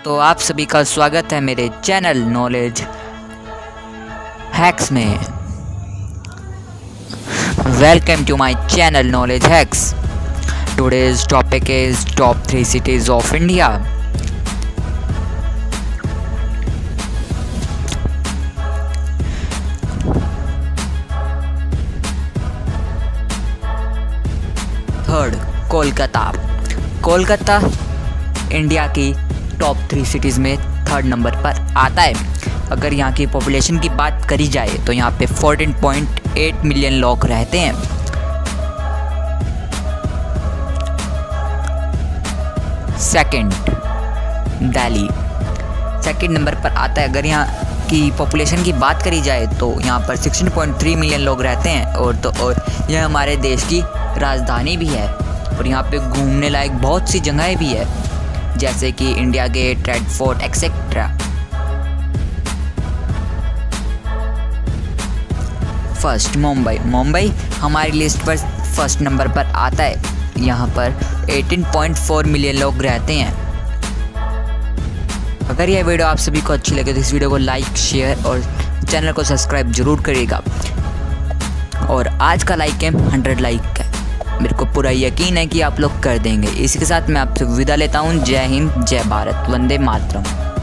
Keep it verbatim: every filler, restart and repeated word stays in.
तो आप सभी का स्वागत है मेरे चैनल नॉलेज हैक्स में। Welcome to my channel knowledge hacks. Today's topic is top three cities of India. Third, Kolkata. Kolkata India की टॉप थ्री सिटीज़ में थर्ड नंबर पर आता है। अगर यहाँ की पॉपुलेशन की बात करी जाए तो यहाँ पे चौदह पॉइंट आठ मिलियन लोग रहते हैं। सेकंड, दिल्ली सेकंड नंबर पर आता है। अगर यहाँ की पॉपुलेशन की बात करी जाए तो यहाँ पर सोलह पॉइंट तीन मिलियन लोग रहते हैं और तो और यह हमारे देश की राजधानी भी है और यहाँ पे घूमने लायक बहुत सी जगहें भी है, जैसे कि India gate, red fort etcetera. First, Mumbai. Mumbai हमारी लिस्ट पर फर्स्ट नंबर पर आता है। यहाँ पर अठारह पॉइंट चार मिलियन लोग रहते हैं। अगर यह वीडियो आप सभी को अच्छी लगे तो इस वीडियो को लाइक, शेयर और चैनल को सब्सक्राइब जरूर करिएगा। और आज का लाइक है हंड्रेड लाइक है, मेरे को पूरा यकीन है कि आप लोग कर देंगे। इसी के साथ मैं आपसे विदा लेता हूँ। जय हिंद, जय भारत, वंदे मातरम।